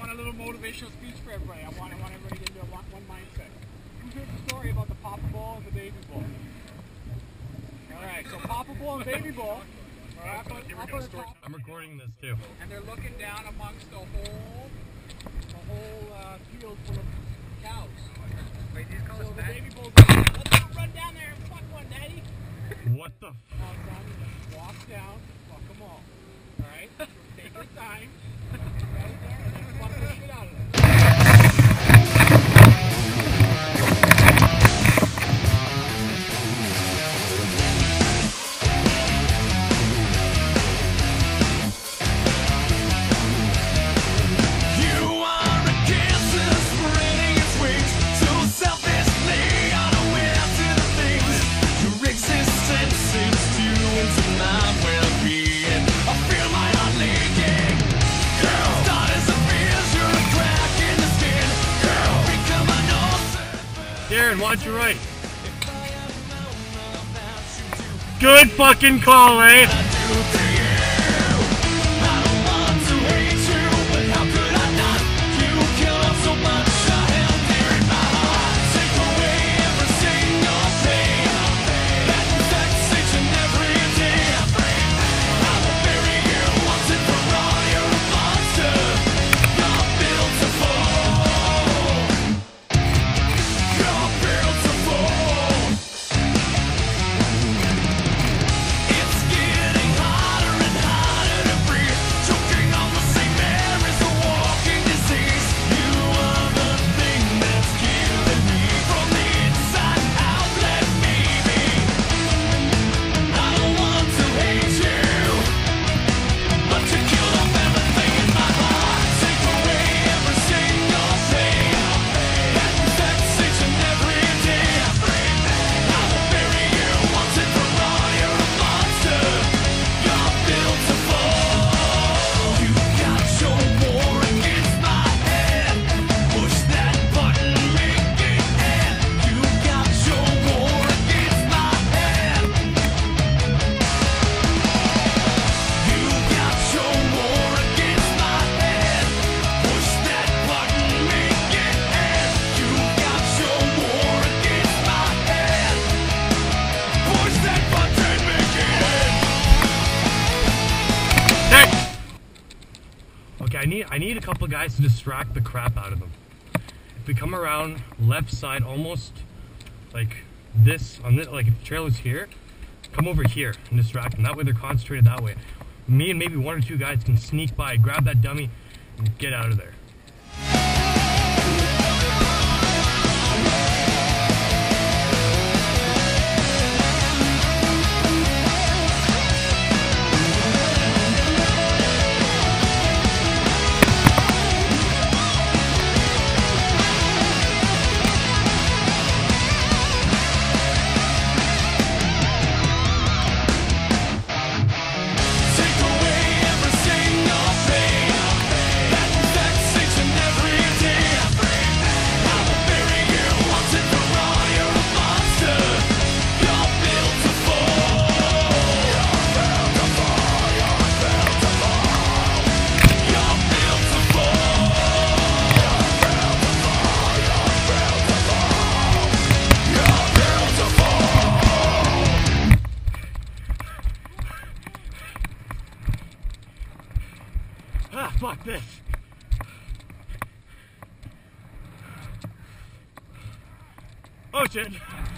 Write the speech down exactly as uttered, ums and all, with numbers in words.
want a little motivational speech for everybody. I want, I want everybody to get into one, one mindset. Who's heard the story about the Papa Bull and the Baby Bull? Alright, so Papa Bull and Baby Bull are up on, up on the top. I'm recording this too. And they're looking down amongst the whole, the whole uh, field full of cows. Wait, these call so us the Baby Bull's like, let's go run down there and fuck one, Daddy. What the f? Now, son, just walk down, fuck them all. Alright? Take your time. Right there, and then fuck the shit out of them. Darren, watch your right. Good fucking call, eh? I need, I need a couple guys to distract the crap out of them. If we come around left side, almost like this, on this, like if the trailer's here, come over here and distract them. That way they're concentrated that way. Me and maybe one or two guys can sneak by, grab that dummy, and get out of there. Ah, fuck this. Oh shit.